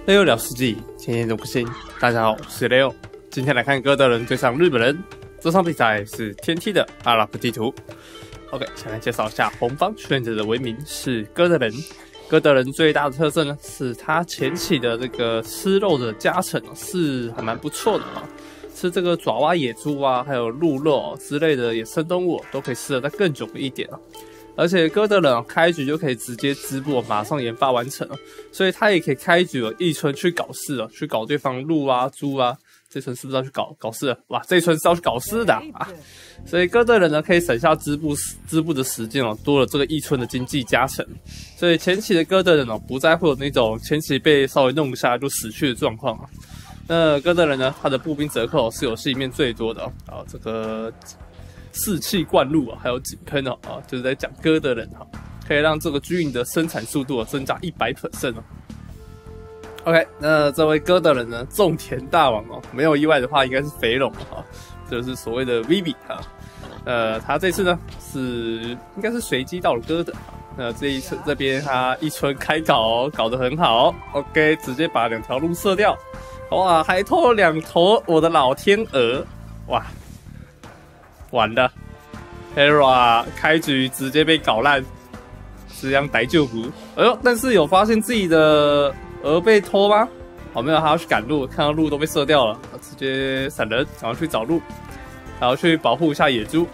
Leo 聊世纪，天天都不信。大家好，我是 Leo。今天来看哥德人对上日本人，这场比赛是天梯的阿拉伯地图。OK， 先来介绍一下红方选择的为名是哥德人。哥德人最大的特色呢，是他前期的这个吃肉的加成是还蛮不错的啊。吃这个爪哇野猪啊，还有鹿肉之类的野生动物都可以吃得再更久一点啊。而且哥德人开局就可以直接织布，马上研发完成了，所以他也可以开局一村去搞事了，去搞对方鹿啊、猪啊。这村是不是要去搞事了？哇，这村是要去搞事的啊！所以哥德人呢可以省下织布的时间哦，多了这个一村的经济加成。所以前期的哥德人哦，不再会有那种前期被稍微弄一下就死去的状况啊。那哥德人呢，他的步兵折扣是游戏里面最多的哦，这个。士气灌入啊，还有井喷哦，就是在讲哥德人哈，可以让这个军营的生产速度增加100% 哦。OK， 那这位哥德人呢，种田大王哦，没有意外的话，应该是肥龙哈，就是所谓的 Vivi 哈。他这次呢应该是随机到了哥德，这边他一村开搞得很好 ，OK， 直接把2条路射掉，哇，还偷了2头我的老天鹅，哇！完了 ，Hera 开局直接被搞烂，这样逮救不？哎呦，但是有发现自己的鹅被偷吗？哦，没有，他要去赶路，看到路都被射掉了，直接闪人，然后去找路，然后去保护一下野猪。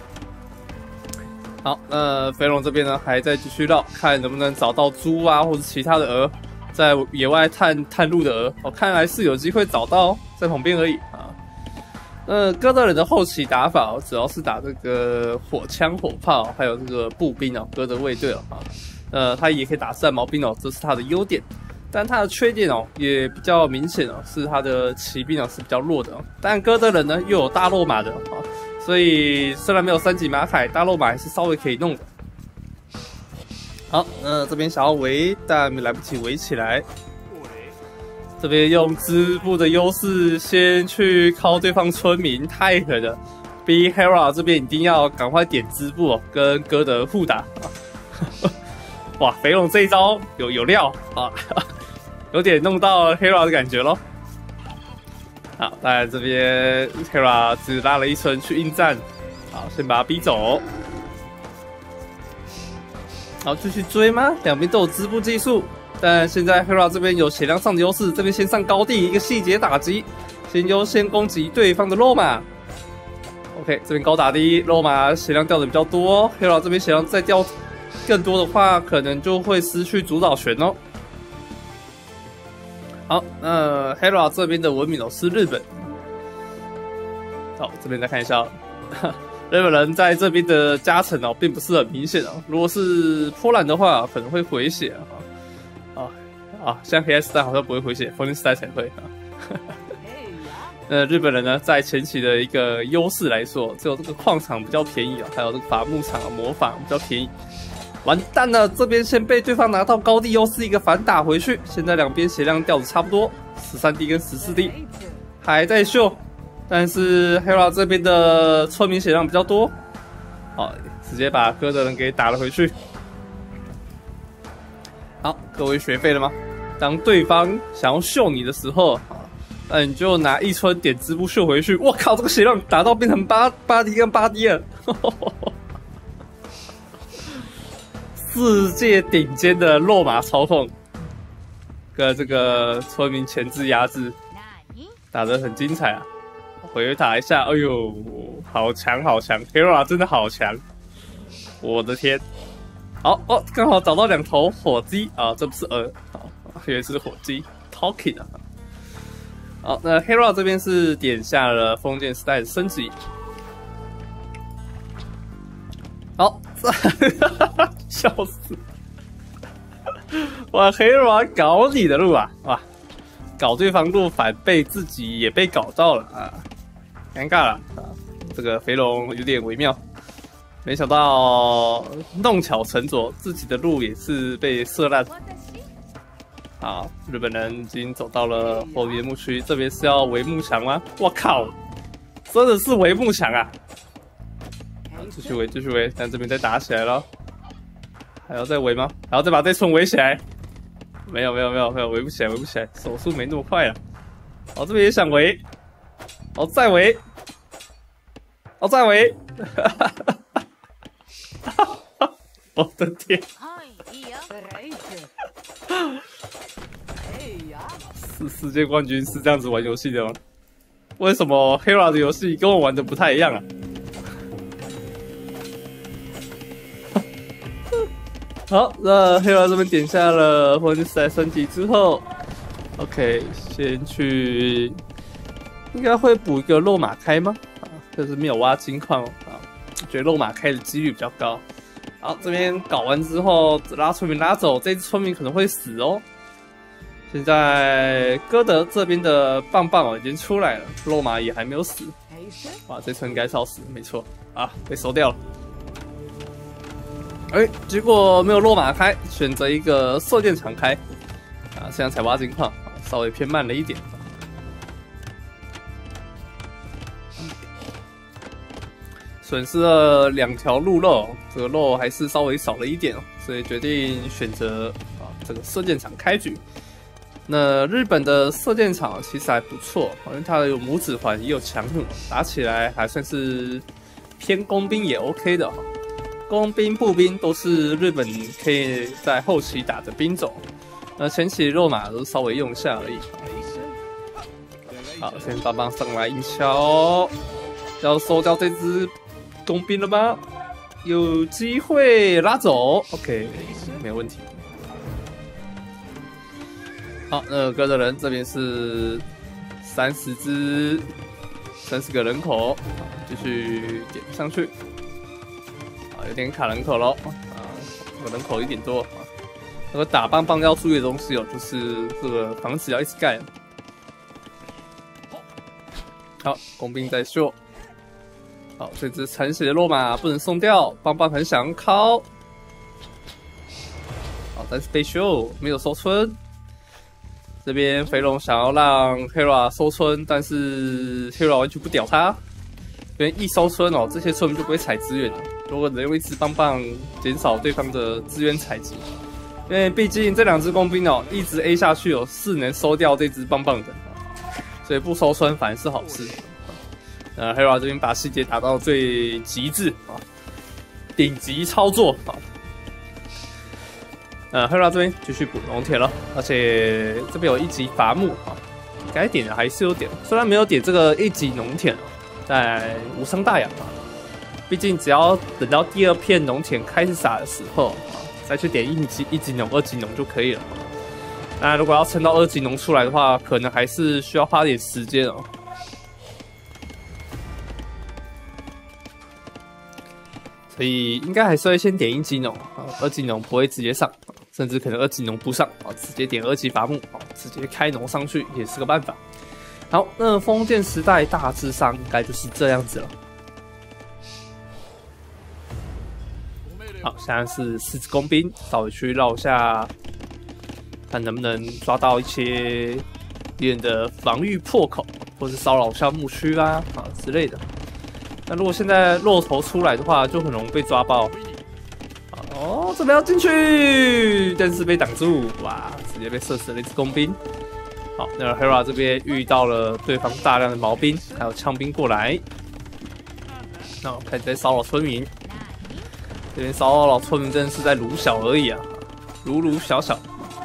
好，飞龙这边呢还在继续绕，看能不能找到猪啊，或者其他的鹅，在野外探路的鹅。哦，看来是有机会找到，在旁边而已啊。哥德人的后期打法主要是打这个火枪、火炮，还有这个步兵哦，哥德卫队他也可以打战矛兵哦，这是他的优点。但他的缺点也比较明显是他的骑兵是比较弱的但哥德人呢又有大肉马的所以虽然没有3级马凯，大肉马还是稍微可以弄的。好，这边想要围，但来不及围起来。这边用织布的优势先去敲对方村民，太狠了！逼 Hera 这边一定要赶快点织布跟哥德互打哇，肥龙这一招有料啊，有点弄到 Hera 的感觉咯。好，当然这边 Hera 只拉了一村去应战，好，先把他逼走。好，继续追吗？两边都有织布技术。但现在 Hera 这边有血量上的优势，这边先上高地一个细节打击，先优先攻击对方的肉马。OK， 这边高打低，肉马血量掉的比较多，Hera 这边血量再掉更多的话，可能就会失去主导权哦。好，Hera 这边的文明是日本。好，这边再看一下，日本人在这边的加成并不是很明显如果是波兰的话，可能会回血像黑暗时代好像不会回血，风铃时代才会日本人呢，在前期的一个优势来说，只有这个矿场比较便宜还有这个伐木场魔法比较便宜。完蛋了，这边先被对方拿到高地优势，一个反打回去。现在两边血量掉的差不多，13D 跟14D 还在秀，但是 Hera 这边的村民血量比较多，好，直接把哥德人给打了回去。好，各位学废了吗？当对方想要秀你的时候，那你就拿一村点织布秀回去。我靠，这个血量打到变成8D 跟8D 了，世界顶尖的肉马操控，跟这个村民前置压制，打得很精彩啊！回打一下，哎呦，好强好强 ，Hera 真的好强，我的天！好哦，刚好找到2头火鸡啊，这不是鹅，好，原来是火鸡 ，Talking 啊。好，那 Hera 这边是点下了封建时代的升级。好，笑死！哇 ，Hera 搞你的路啊，哇，搞对方路反被自己也被搞到了啊，尴尬了啊，这个肥龙有点微妙。没想到弄巧成拙，自己的路也是被射烂。好，日本人已经走到了后面牧区，这边是要围幕墙吗？我靠，真的是围幕墙啊！继续围，继续围，但这边再打起来了，还要再围吗？还要再把这村围起来。 没有，围不起来，手速没那么快了。哦，这边也想围，哦，再围，哦，再围，我的天！世界冠军是这样子玩游戏的吗？为什么 Hera 的游戏跟我玩的不太一样啊？好，那 Hera 这边点下了魂时代升级之后 ，OK， 先去，应该会补一个肉马开吗？啊，就是没有挖金矿啊，觉得肉马开的几率比较高。好，这边搞完之后拉村民拉走，这只村民可能会死哦。现在哥德这边的棒棒已经出来了，肉马也还没有死。哇，这村应该是要死，没错啊，被收掉了。结果没有肉马开，选择一个射箭场开啊，这样才挖金矿，稍微偏慢了一点。损失了2条鹿肉，这个肉还是稍微少了一点哦，所以决定选择这个射箭场开局。那日本的射箭场其实还不错，因为它有拇指环也有强弩，打起来还算是偏工兵也 OK 的。工兵、步兵都是日本可以在后期打的兵种，前期肉马都稍微用一下而已。好，先棒棒上来一敲，要收掉这只工兵了吗？有机会拉走 ，OK， 没有问题。好，那哥德人这边是30个人口，继续点上去。有点卡人口咯，这个人口有点多。那个打棒棒要注意的东西哦，就是这个房子要一直盖。好，工兵在秀。好，这只残血的肉马不能送掉，棒棒很想敲。好，但是被秀，没有收村。这边肥龙想要让 Hera 收村，但是 Hera 完全不屌他。因为一收村哦，这些村民就不会采资源了。如果能用一只棒棒减少对方的资源采集，因为毕竟这2只工兵哦，一直 A 下去哦，是能收掉这只棒棒的，所以不收村反而是好事。Hera 这边把细节打到最极致啊，顶级操作啊。Hera 这边继续补农田了，而且这边有1级伐木啊，该点的还是有点，虽然没有点这个1级农田哦，但无伤大雅啊。毕竟只要等到第2片农田开始撒的时候，再去点1级农、2级农就可以了。那如果要撑到2级农出来的话，可能还是需要花点时间哦。所以应该还是会先点1级农，2级农不会直接上，甚至可能2级农不上，直接点2级伐木，直接开农上去也是个办法。好，那封建时代大致上应该就是这样子了。好，现在是4只工兵，稍微去绕一下，看能不能抓到一些敌人的防御破口，或是骚扰项目区啦之类的。那如果现在肉头出来的话，就很容易被抓爆。哦，这边要进去，但是被挡住，哇，直接被射死了1只工兵。好，那 Hera 这边遇到了对方大量的毛兵，还有枪兵过来，那我开始在骚扰村民。这边骚扰村民真的是在撸小而已啊，撸小小。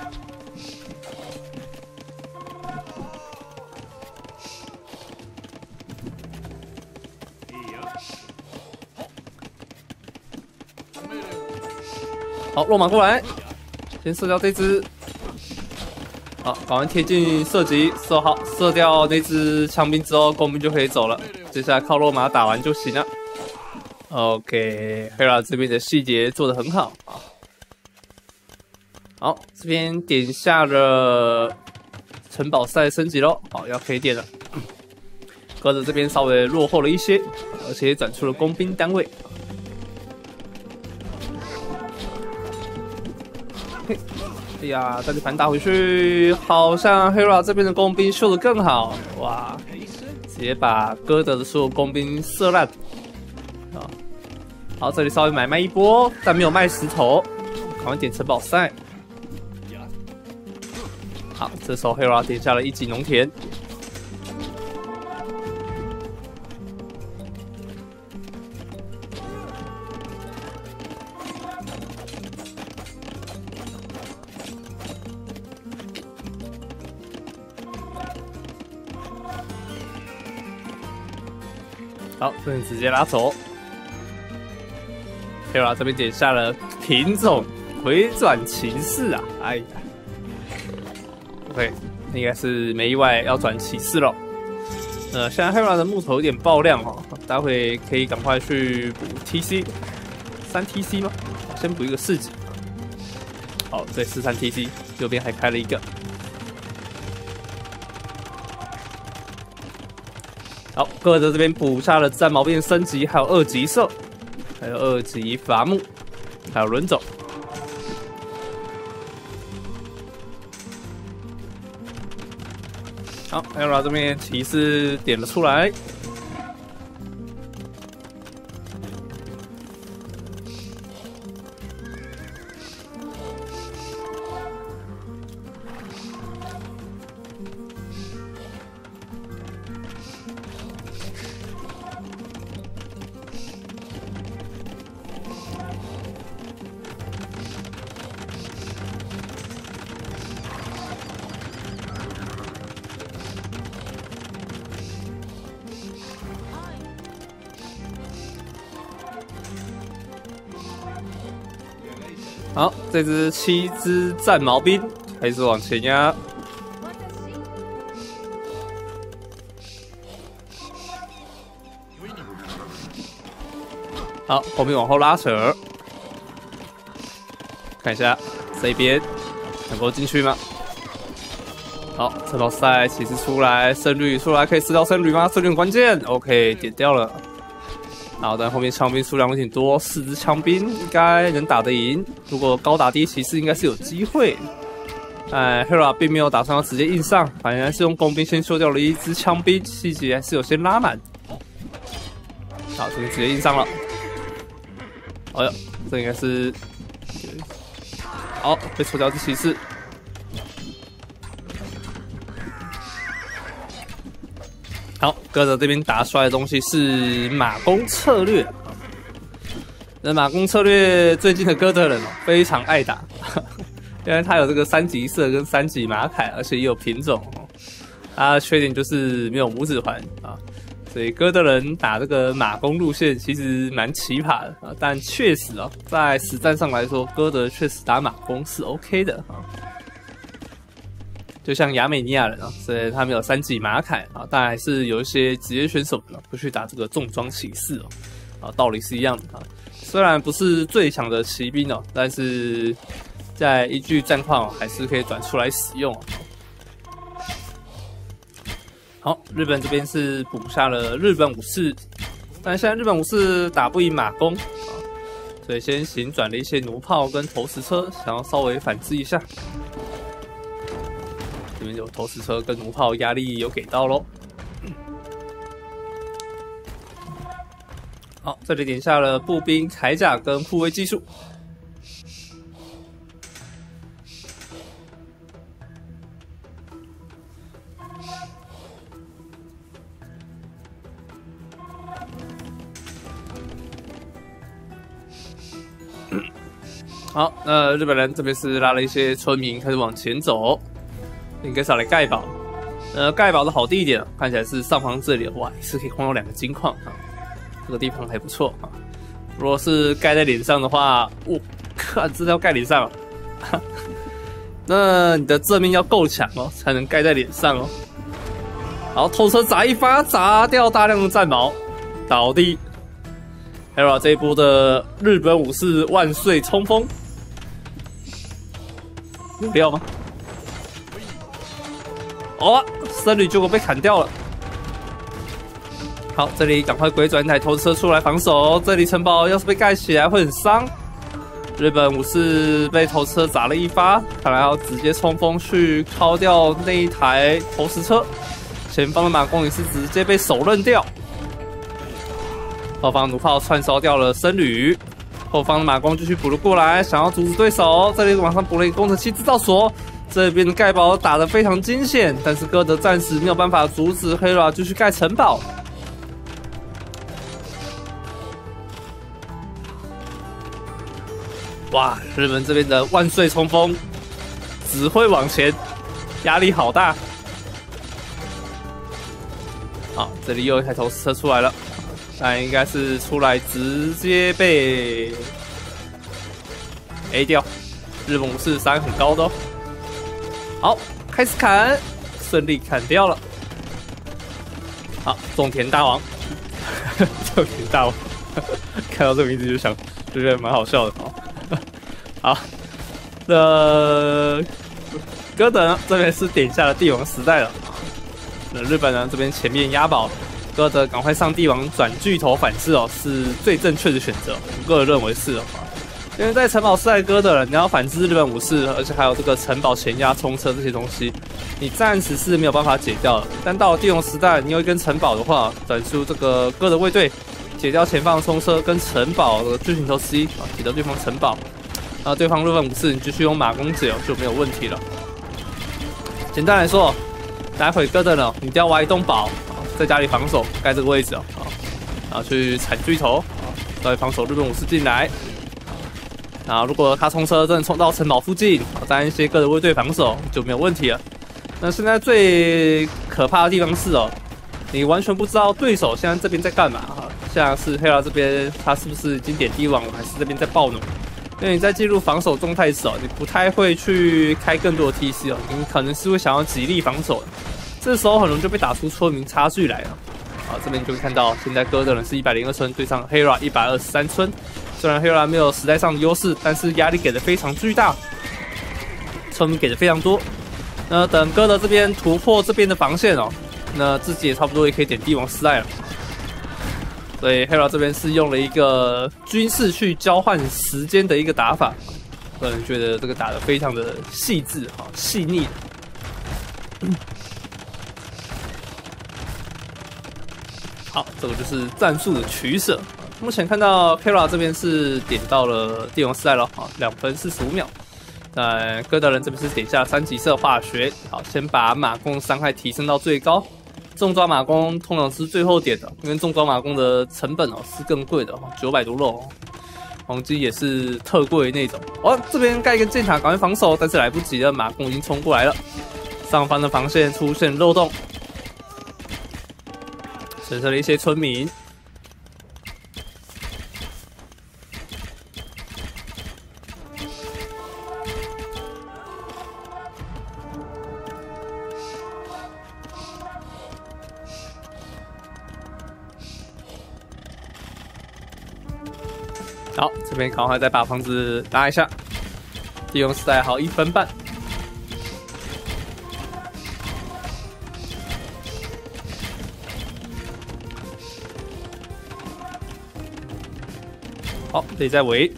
好，落马过来，先射掉这只。好，赶快贴近射击，射掉那只枪兵之后，工兵就可以走了。接下来靠落马打完就行了。OK，Hera 这边的细节做得很好啊。好，这边点下了城堡赛升级咯，好，要可以点了。哥德这边稍微落后了一些，而且转出了工兵单位。哎呀，再去盘打回去，好像 Hera 这边的工兵秀得更好，哇！直接把哥德的所有工兵射烂。好，这里稍微卖一波，但没有卖石头，赶快点城堡赛。 好，这时候 Hera 点下了一级农田。好，这边直接拉走。Hera 这边点下了品种回转骑士啊，哎呀 ，OK， 应该是没意外要转骑士了。现在 Hera 的木头有点爆量哦，待会可以赶快去补 TC，3 TC 吗？先补一个4级。好，对，43 TC， 右边还开了一个。好，哥德这边补下了战矛兵升级，还有2级射，还有2级伐木，还有轮种。好 ，Hera 这边骑士点了出来。好，这只7只战矛兵开始往前压。好，后面往后拉扯，看一下这边能够进去吗？好，城堡赛骑士出来，圣女出来，可以吃到圣女吗？圣女很关键 ，OK， 点掉了。好，但后面枪兵数量有点多，4只枪兵应该能打得赢。如果高打低骑士应该是有机会。Hera 并没有打算要直接硬上，反而是用工兵先修掉了1只枪兵，细节还是有先拉满。好，这边直接硬上了。哎呦，这应该是好被抽掉一只骑士。好，哥德这边打出来的东西是马弓策略。那马弓策略最近的哥德人非常爱打，因为他有这个3级射跟3级马铠，而且也有品种。它的缺点就是没有拇指环啊，所以哥德人打这个马弓路线其实蛮奇葩的啊。但确实啊，在实战上来说，哥德确实打马弓是 OK 的啊。就像亚美尼亚人啊，所以他们有3级马铠啊，但还是有一些职业选手不去打这个重装骑士哦，道理是一样的啊。虽然不是最强的骑兵哦，但是在依据战况还是可以转出来使用。好，日本这边是补下了日本武士，但现在日本武士打不赢马弓啊，所以先行转了一些弩炮跟投石车，想要稍微反制一下。这边有投石车跟弩炮压力有给到咯。好，这里点下了步兵铠甲跟护卫技术。好，那日本人这边是拉了一些村民开始往前走。应该是要来盖堡，盖堡的好地点看起来是上方这里，哇，是可以换到2个金矿啊，这个地方还不错啊。如果是盖在脸上的话，我靠，真的要盖脸上啊！那你的正面要够强哦，才能盖在脸上哦。好，头车砸一发，砸掉大量的战矛，倒地。Hera 这一波的日本武士万岁冲锋，有料吗？哦，僧侣结果被砍掉了。好，这里赶快鬼转一台投石车出来防守。这里城堡要是被盖起来会很伤。日本武士被投石车砸了1发，看来要直接冲锋去敲掉那一台投石车。前方的马弓也是直接被手刃掉。后方弩炮串烧掉了僧侣，后方的马弓继续补了过来，想要阻止对手。这里马上补了一个工程器制造所。 这边的盖堡打得非常惊险，但是哥德暂时没有办法阻止黑拉继续盖城堡。哇，日本这边的万岁冲锋，只会往前，压力好大。好，这里又一台投石车出来了，但应该是出来直接被 A 掉。日本武士3很高的哦。好，开始砍，顺利砍掉了。好，种田大王，种田大王，看到这个名字就想，就觉得蛮好笑的哦。好，哥德呢这边是点下了帝王时代了。那日本呢这边前面押宝，哥德赶快上帝王转巨头反噬哦，是最正确的选择，我个人认为是哦。因为在城堡时代哥德人，你要反制日本武士，而且还有这个城堡前压冲车这些东西，你暂时是没有办法解掉的。但到了帝王时代，你有一根城堡的话，转出这个哥德卫队，解掉前方的冲车跟城堡的巨型头 C 啊，解掉对方城堡。对方日本武士，你继续用马弓解就没有问题了。简单来说，待会哥德呢，你一定要挖一栋堡，在家里防守，盖这个位置哦，然后去铲巨头，稍微防守日本武士进来。然后如果他冲车真的冲到城堡附近，再一些哥德卫队防守就没有问题了。那现在最可怕的地方是哦，你完全不知道对手现在这边在干嘛哈，像是黑拉这边他是不是已经点帝王了，还是这边在暴怒？因为你在进入防守状态时哦，你不太会去开更多的 TC 哦，你可能是会想要极力防守的，这时候很容易就被打出村民差距来了。好，这边你就会看到现在哥德人是102村对上 Hera 123村。虽然 Hera 没有时代上的优势，但是压力给的非常巨大，村民给的非常多。那等哥德这边突破这边的防线哦，那自己也差不多也可以点帝王时代了。所以 Hera 这边是用了一个军事去交换时间的一个打法，个人觉得这个打得非常的细致哈，细腻。好，这个就是战术的取舍。目前看到 Hera 这边是点到了帝王时代了，好，2分45秒。那哥德人这边是点下3级色化学，好，先把马弓伤害提升到最高。重装马弓通常是最后点的，因为重装马弓的成本哦是更贵的，900多肉，黄金也是特贵的那种。哦，这边盖一个箭塔赶快防守，但是来不及了，马弓已经冲过来了，上方的防线出现漏洞，损失了一些村民。好，这边赶快再把房子拉一下，帝王时代好1分半。好，这里再围。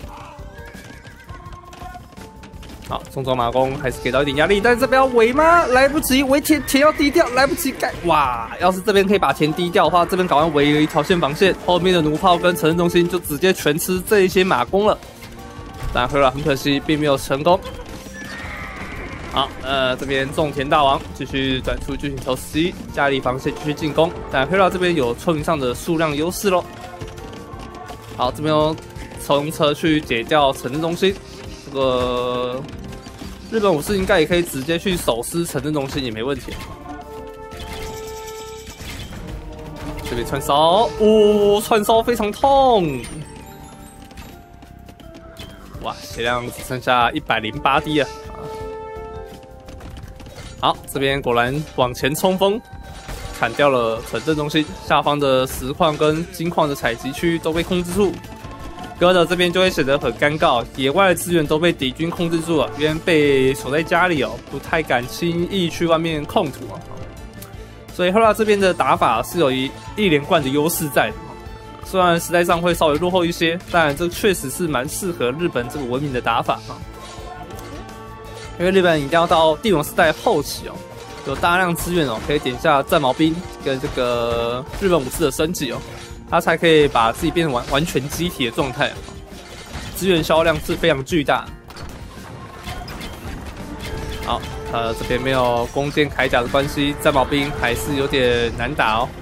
好，重装马弓还是给到一点压力，但是这边要围吗？来不及，围田要低调，来不及盖。哇，要是这边可以把田低调的话，这边赶快围了一条线防线，后面的弩炮跟城镇中心就直接全吃这一些马弓了。但黑了，很可惜，并没有成功。好，这边种田大王继续转出巨型头 C， 加力防线继续进攻，但黑了这边有村民上的数量优势咯。好，这边用冲车去解掉城镇中心，这个日本武士应该也可以直接去手撕城镇中心，也没问题。这边串烧，串烧非常痛，哇，血量只剩下108滴了。好，这边果然往前冲锋，砍掉了城镇中心，下方的石矿跟金矿的采集区都被控制住。哥德这边就会显得很尴尬，野外的资源都被敌军控制住了，因为被锁在家里哦，不太敢轻易去外面控土啊。所以 Hera 这边的打法是有一连贯的优势在的，虽然时代上会稍微落后一些，但这确实是蛮适合日本这个文明的打法啊。因为日本一定要到帝王时代后期哦，有大量资源哦，可以点下战矛兵跟这个日本武士的升级哦。他才可以把自己变成完全机体的状态，资源销量是非常巨大。 好，这边没有弓箭铠甲的关系，战矛兵还是有点难打哦。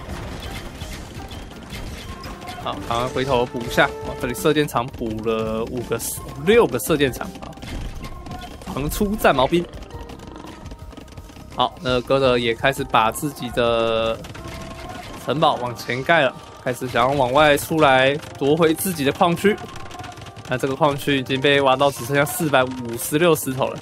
好，赶快回头补一下。哦，这里射箭场补了6个射箭场啊，横出战矛兵。好，那哥德也开始把自己的城堡往前盖了，开始想要往外出来夺回自己的矿区。那这个矿区已经被挖到只剩下456石头了。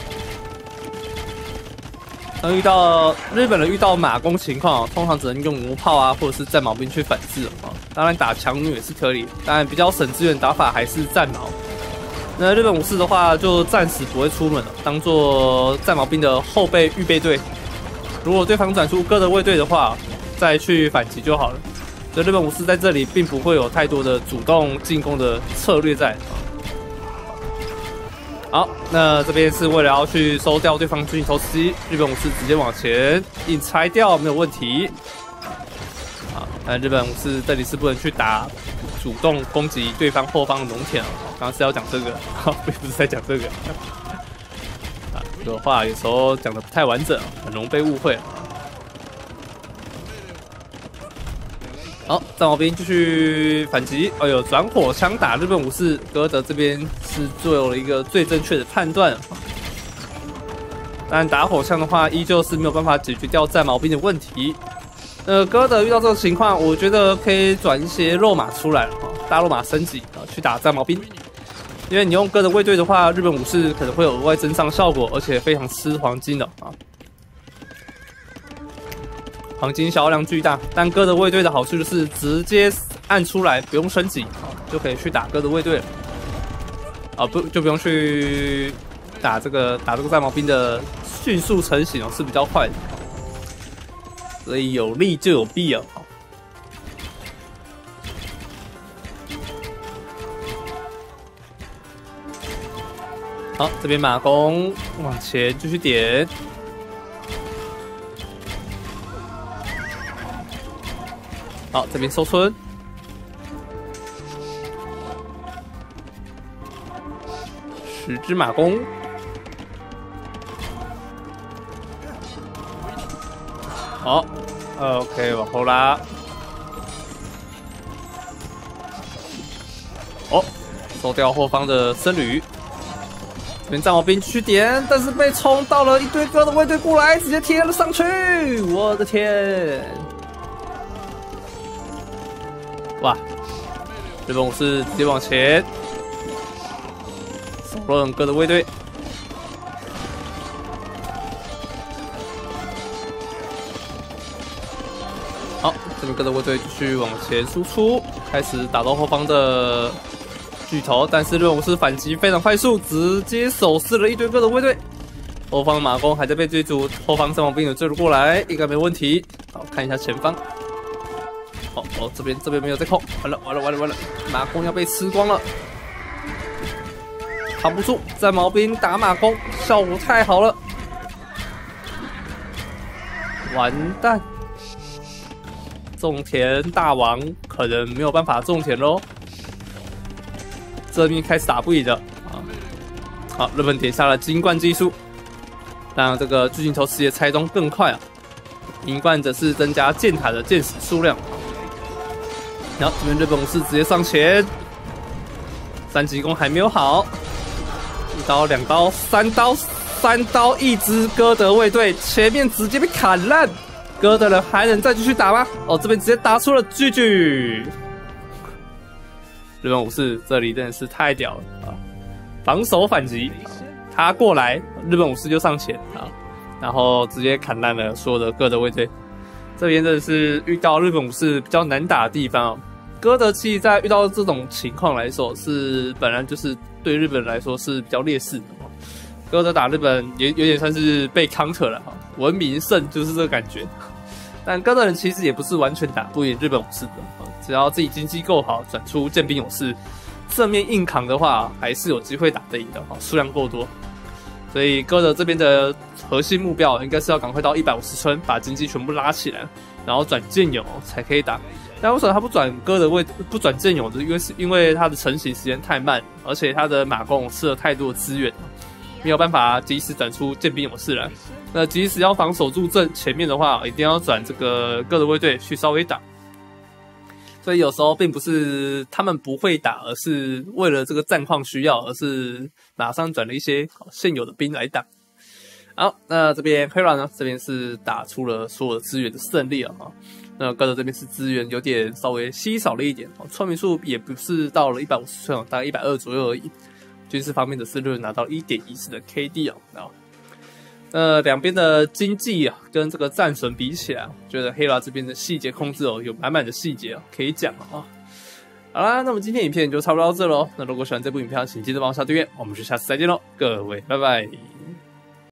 当日本人遇到马弓情况，通常只能用弩炮啊，或者是战矛兵去反制啊。当然打强弩也是可以，当然比较省资源打法还是战矛。那日本武士的话，就暂时不会出门了，当做战矛兵的后备预备队。如果对方转出哥德卫队的话，再去反击就好了。所以日本武士在这里并不会有太多的主动进攻的策略在。好，那这边是为了要去收掉对方巨型投石机，日本武士直接往前硬拆掉，没有问题。好，那日本武士这里是不能去打主动攻击对方后方的农田哦。刚刚是要讲这个，并不是在讲这个。这个话有时候讲的不太完整，很容易被误会。好，战矛兵继续反击。哎呦，转火枪打日本武士，哥德这边是做了一个最正确的判断。但打火枪的话，依旧是没有办法解决掉战矛兵的问题。哥德遇到这个情况，我觉得可以转一些肉马出来，大肉马升级去打战矛兵。因为你用哥德卫队的话，日本武士可能会有额外增伤效果，而且非常吃黄金的啊。黄金消耗量巨大，但哥德卫队的好处就是直接按出来，不用升级就可以去打哥德卫队了。就不用去打这个战矛兵的迅速成型是比较快的，所以有利就有弊啊。好，这边马弓往前继续点。好，这边收村。10只马弓。好 ，OK， 往后拉。哦，收掉后方的僧侣。这边战矛兵继续点，但是被冲到了一堆哥的卫队过来，直接贴了上去。我的天！哇！日本武士直接往前，手刃哥的卫队。好，这边哥的卫队继续往前输出，开始打到后方的巨头，但是日本武士反击非常快速，直接手撕了一堆哥的卫队。后方的马弓还在被追逐，后方战矛兵有追了过来，应该没问题。好，看一下前方。哦，这边没有在控，完了，马弓要被吃光了，扛不住，战矛兵打马弓，效果太好了，完蛋，种田大王可能没有办法种田喽，这边开始打不赢了啊！好，日本点下了金冠技术，让这个巨型投石机拆装更快啊！银冠则是增加箭塔的箭矢数量。然后这边日本武士直接上前，3级弓还没有好，1刀、2刀、3刀，一支哥德卫队前面直接被砍烂，哥德人还能再继续打吗？哦，这边直接打出了GG，日本武士这里真的是太屌了啊！防守反击，他过来，日本武士就上前啊，然后直接砍烂了所有的哥德卫队。这边真的是遇到日本武士比较难打的地方哦。哥德其实在遇到这种情况来说，是本来就是对日本人来说是比较劣势的。哥德打日本有点算是被 counter 了哈，文明胜就是这个感觉。但哥德人其实也不是完全打不赢日本武士的，只要自己经济够好，转出剑兵勇士，正面硬扛的话，还是有机会打得赢的，数量够多。所以哥德这边的核心目标应该是要赶快到150村，把经济全部拉起来，然后转剑勇才可以打。但为什么他不转哥德卫，不转剑勇？因为他的成型时间太慢，而且他的马弓吃了太多的资源。 没有办法及时转出剑兵勇士来。那即使要防守住阵前面的话，一定要转这个各的卫队去稍微挡。所以有时候并不是他们不会打，而是为了这个战况需要，而是马上转了一些现有的兵来挡。好，那这边黑狼呢，这边是打出了所有的资源的胜利了啊。那哥德这边是资源有点稍微稀少了一点，村民数也不是到了150村，大概120左右而已。军事方面的是拿到 1.14 的 KD 哦。两边的经济啊，跟这个战损比起来，我觉得黑拉这边的细节控制有满满的细节可以讲啊。好啦，那么今天影片就差不多到这喽。那如果喜欢这部影片，请记得帮我下订阅，我们就下次再见喽，各位，拜拜。